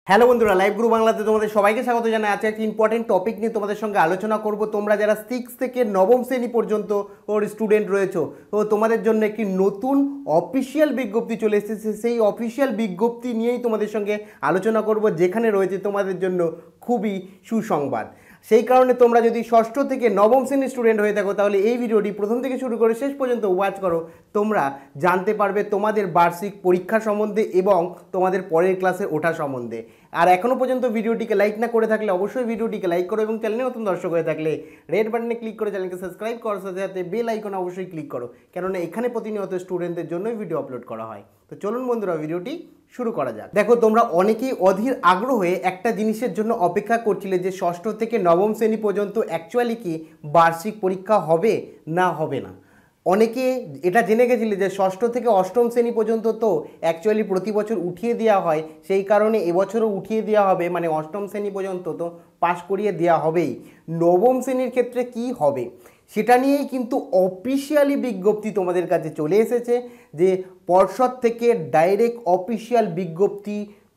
Hello বন্ধুরা, live group বাংলাতে তোমাদের সবাইকে স্বাগত জানাই। আছে একটা ইম্পর্টেন্ট টপিক নিয়ে তোমাদের সঙ্গে আলোচনা করব। তোমরা যারা 6 থেকে নবম শ্রেণী পর্যন্ত ওর স্টুডেন্ট রয়েছো, তো তোমাদের জন্য একটি নতুন অফিসিয়াল বিজ্ঞপ্তি চলে এসেছে। সেই অফিসিয়াল বিজ্ঞপ্তি নিয়েই তোমাদের সঙ্গে আলোচনা করব, যেখানে রয়েছে তোমাদের জন্য খুবই সুসংবাদ। সেই কারণে তোমরা যদি ষষ্ঠ থেকে নবম শ্রেণীর স্টুডেন্ট হয়ে থাকো, তাহলে এই ভিডিওটি প্রথম থেকে শুরু করে শেষ পর্যন্ত ওয়াচ করো। তোমরা জানতে পারবে তোমাদের বার্ষিক পরীক্ষা সম্বন্ধে এবং তোমাদের পরের ক্লাসে ওঠা সম্বন্ধে। আর এখনও পর্যন্ত ভিডিওটিকে লাইক না করে থাকলে অবশ্যই ভিডিওটিকে লাইক করো, এবং চ্যানেলে নতুন দর্শক হয়ে থাকলে রেড বাটনে ক্লিক করে চ্যানেলকে সাবস্ক্রাইব করার সাথে সাথে বেল আইকনে অবশ্যই ক্লিক করো, কেননা এখানে প্রতিনিয়ত স্টুডেন্টদের জন্যই ভিডিও আপলোড করা হয়। তো চলুন বন্ধুরা, ভিডিওটি শুরু করা যাক। দেখো, তোমরা অনেকেই অধীর আগ্রহে একটা জিনিসের জন্য অপেক্ষা করছিলে যে ষষ্ঠ থেকে নবম শ্রেণী পর্যন্ত অ্যাকচুয়ালি কি বার্ষিক পরীক্ষা হবে না হবে না। অনেকে এটা জেনে গেছিলে যে ষষ্ঠ থেকে অষ্টম শ্রেণী পর্যন্ত তো অ্যাকচুয়ালি প্রতি বছর উঠিয়ে দেওয়া হয়, সেই কারণে এবছরও উঠিয়ে দেওয়া হবে, মানে অষ্টম শ্রেণী পর্যন্ত তো পাশ করিয়ে দেওয়া হবেই। নবম শ্রেণীর ক্ষেত্রে কি হবে সেটা নিয়েই কিন্তু অফিসিয়ালি বিজ্ঞপ্তি তোমাদের কাছে চলে এসেছে, যে পর্ষদ থেকে ডাইরেক্ট অফিসিয়াল বিজ্ঞপ্তি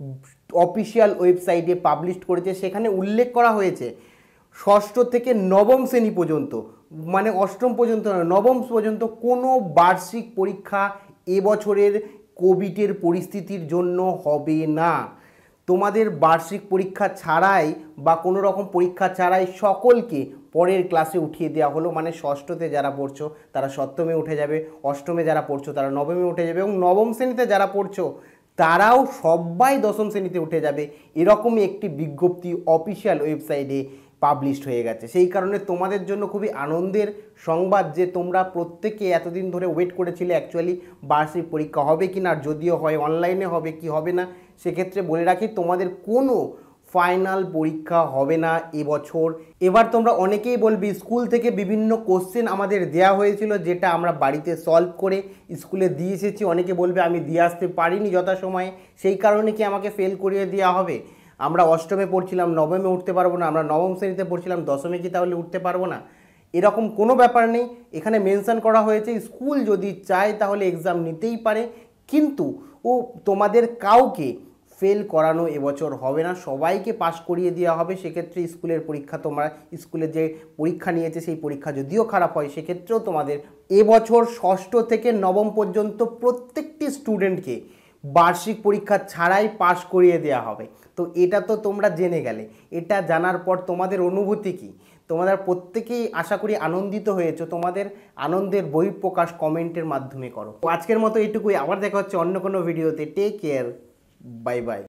অফিসিয়াল ওয়েবসাইটে পাবলিশ করেছে। সেখানে উল্লেখ করা হয়েছে ষষ্ঠ থেকে নবম শ্রেণী পর্যন্ত, মানে অষ্টম পর্যন্ত নয়, নবম পর্যন্ত কোনো বার্ষিক পরীক্ষা এবছরের কোভিডের পরিস্থিতির জন্য হবে না। তোমাদের বার্ষিক পরীক্ষা ছাড়াই বা কোনো রকম পরীক্ষা ছাড়াই সকলকে পরের ক্লাসে উঠিয়ে দেওয়া হলো। মানে ষষ্ঠতে যারা পড়ছো তারা সপ্তমে উঠে যাবে, অষ্টমে যারা পড়ছো তারা নবমে উঠে যাবে, এবং নবম শ্রেণীতে যারা পড়ছো তারাও সবাই দশম শ্রেণীতে উঠে যাবে। এরকমই একটি বিজ্ঞপ্তি অফিসিয়াল ওয়েবসাইটে পাবলিশড হয়ে গেছে। সেই কারণে তোমাদের জন্য খুবই আনন্দের সংবাদ যে তোমরা প্রত্যেকে এতদিন ধরে ওয়েট করেছিলে অ্যাকচুয়ালি বার্ষিক পরীক্ষা হবে কি না, যদিও হয় অনলাইনে হবে কি হবে না। সেক্ষেত্রে বলে রাখি, তোমাদের কোনো ফাইনাল পরীক্ষা হবে না এবছর। এবার তোমরা অনেকেই বলবি স্কুল থেকে বিভিন্ন কোশ্চেন আমাদের দেওয়া হয়েছিল, যেটা আমরা বাড়িতে সলভ করে স্কুলে দিয়ে এসেছি। অনেকে বলবে আমি দিয়ে আসতে পারিনি যথাসময়ে, সেই কারণে কি আমাকে ফেল করিয়ে দেওয়া হবে? আমরা অষ্টমে পড়ছিলাম, নবমে উঠতে পারবো না, আমরা নবম শ্রেণীতে পড়ছিলাম, দশমে কি তাহলে উঠতে পারবো না? এরকম কোনো ব্যাপার নেই। এখানে মেনশন করা হয়েছে স্কুল যদি চায় তাহলে এক্সাম নিতেই পারে, কিন্তু তোমাদের কাউকে ফেল করানো এবছর হবে না, সবাইকে পাস করিয়ে দেওয়া হবে। সেক্ষেত্রে স্কুলের পরীক্ষা, তোমরা স্কুলে যে পরীক্ষা নিয়েছে সেই পরীক্ষা যদিও খারাপ হয়, সেক্ষেত্রেও তোমাদের এবছর ষষ্ঠ থেকে নবম পর্যন্ত প্রত্যেকটি স্টুডেন্টকে বার্ষিক পরীক্ষা ছাড়াই পাস করিয়ে দেওয়া হবে। তো এটা তো তোমরা জেনে গেলে। এটা জানার পর তোমাদের অনুভূতি কী? তোমাদের প্রত্যেকেই আশা করি আনন্দিত হয়েছো। তোমাদের আনন্দের বহিঃপ্রকাশ কমেন্টের মাধ্যমে করো। আজকের মতো এইটুকুই, আবার দেখা হচ্ছে অন্য কোনো ভিডিওতে। Take care, bye by.